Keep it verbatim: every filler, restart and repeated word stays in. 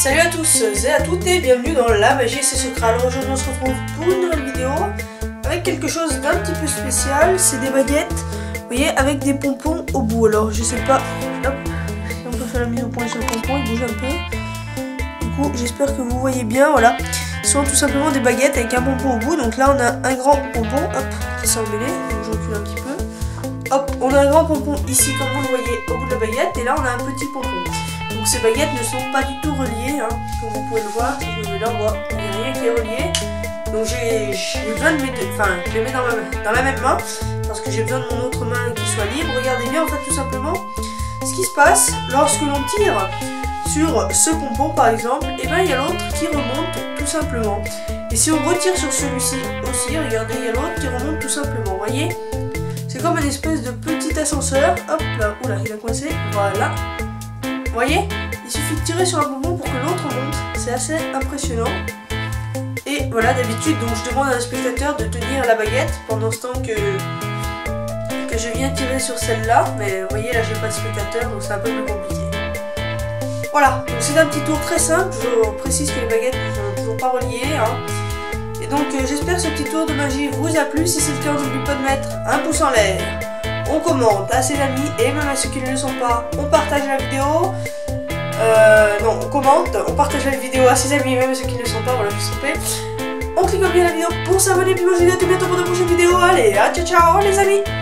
Salut à tous et à toutes et bienvenue dans La Magie et ses secrets. Alors aujourd'hui on se retrouve pour une nouvelle vidéo avec quelque chose d'un petit peu spécial. C'est des baguettes, vous voyez, avec des pompons au bout. Alors je sais pas, hop, si on peut faire la mise au point sur le pompon, il bouge un peu. Du coup j'espère que vous voyez bien, voilà. Ce sont tout simplement des baguettes avec un pompon au bout. Donc là on a un grand pompon, hop, qui s'est emmêlé, donc je recule un petit peu. Hop, on a un grand pompon ici comme vous le voyez au bout de la baguette et là on a un petit pompon. Donc ces baguettes ne sont pas du tout reliées, hein, comme vous pouvez le voir. Si je me mets là, on voit qu'il n'y a rien qui est relié. Donc j'ai besoin de mes deux, enfin je les mets dans, ma, dans la même main parce que j'ai besoin de mon autre main qui soit libre. Regardez bien en fait tout simplement ce qui se passe lorsque l'on tire sur ce pompon par exemple, et bien il y a l'autre qui remonte tout simplement. Et si on retire sur celui-ci aussi, regardez, il y a l'autre qui remonte tout simplement, vous voyez. C'est comme une espèce de petit ascenseur, hop là, oula il a coincé, voilà. Vous voyez, il suffit de tirer sur un pompon pour que l'autre monte, c'est assez impressionnant. Et voilà, d'habitude, donc je demande à un spectateur de tenir la baguette pendant ce temps que, que je viens tirer sur celle-là. Mais vous voyez, là j'ai pas de spectateur, donc c'est un peu plus compliqué. Voilà, donc c'est un petit tour très simple, je précise que les baguettes ne sont toujours pas reliées. Hein. Et donc euh, j'espère que ce petit tour de magie vous a plu. Si c'est le cas, n'oubliez pas de mettre un pouce en l'air. On commente à ses amis et même à ceux qui ne le sont pas, on partage la vidéo. Euh, non, on commente, on partage la vidéo à ses amis et même à ceux qui ne le sont pas, voilà, je me suis trompée. On clique bien la vidéo pour s'abonner, puis moi je vous dis à tout bientôt pour de prochaines vidéos. Allez, à ciao ciao les amis!